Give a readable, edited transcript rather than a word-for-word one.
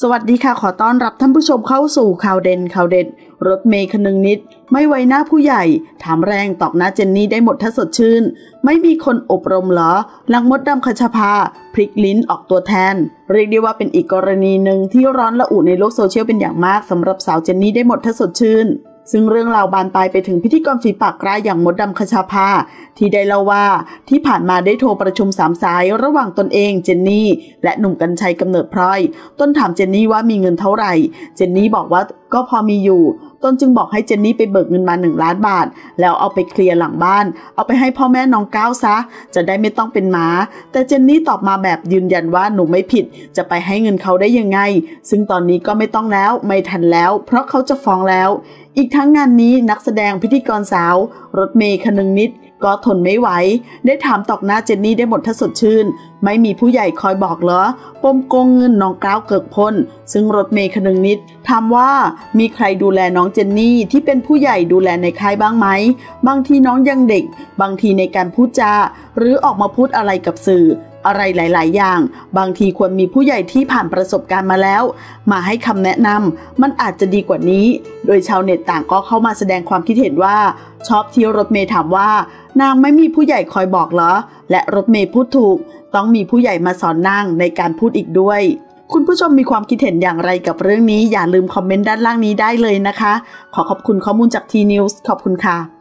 วัสดีค่ะขอต้อนรับท่านผู้ชมเข้าสู่ข่าวเด่นข่าวเด็ดรถเมย์คนึงนิดไม่ไว้หน้าผู้ใหญ่ถามแรงตอกหน้าเจนนี่ได้หมดถ้าสดชื่นไม่มีคนอบรมเหรอหลังมดดำคชภาพลิกลิ้นออกตัวแทนเรียกได้ว่าเป็นอีกกรณีหนึ่งที่ร้อนระอุในโลกโซเชียลเป็นอย่างมากสำหรับสาวเจนนี่ได้หมดถ้าสดชื่นซึ่งเรื่องราวบานปลายไปถึงพิธีกรฝีปากกล้าอย่างมดดำคชภาที่ได้เล่าว่าที่ผ่านมาได้โทรประชุม3 สายระหว่างตนเองเจนนี่และหนุ่มกรรชัยกำเนิดพลอยต้นถามเจนนี่ว่ามีเงินเท่าไหร่เจนนี่บอกว่าก็พอมีอยู่ต้นจึงบอกให้เจนนี่ไปเบิกเงินมา1 ล้านบาทแล้วเอาไปเคลียร์หลังบ้านเอาไปให้พ่อแม่น้องก้าวซะจะได้ไม่ต้องเป็นหมาแต่เจนนี่ตอบมาแบบยืนยันว่าหนูไม่ผิดจะไปให้เงินเขาได้ยังไงซึ่งตอนนี้ก็ไม่ต้องแล้วไม่ทันแล้วเพราะเขาจะฟ้องแล้วอีกทั้งงานนี้นักแสดงพิธีกรสาวรถเมย์คนึงนิดก็ทนไม่ไหวได้ถามตอกหน้าเจนนี่ได้หมดถ้าสดชื่นไม่มีผู้ใหญ่คอยบอกเหรอปมโกงเงินน้องก้าวเกิกพลซึ่งรถเมย์คนึงนิดถามว่ามีใครดูแลน้องเจนนี่ที่เป็นผู้ใหญ่ดูแลในค่ายบ้างไหมบางทีน้องยังเด็กบางทีในการพูดจาหรือออกมาพูดอะไรกับสื่ออะไรหลายๆอย่างบางทีควรมีผู้ใหญ่ที่ผ่านประสบการณ์มาแล้วมาให้คำแนะนำมันอาจจะดีกว่านี้โดยชาวเน็ตต่างก็เข้ามาแสดงความคิดเห็นว่าชอบที่รถเมย์ถามว่านางไม่มีผู้ใหญ่คอยบอกเหรอและรถเมย์พูดถูกต้องมีผู้ใหญ่มาสอนนางในการพูดอีกด้วยคุณผู้ชมมีความคิดเห็นอย่างไรกับเรื่องนี้อย่าลืมคอมเมนต์ด้านล่างนี้ได้เลยนะคะขอขอบคุณข้อมูลจาก T News ขอบคุณค่ะ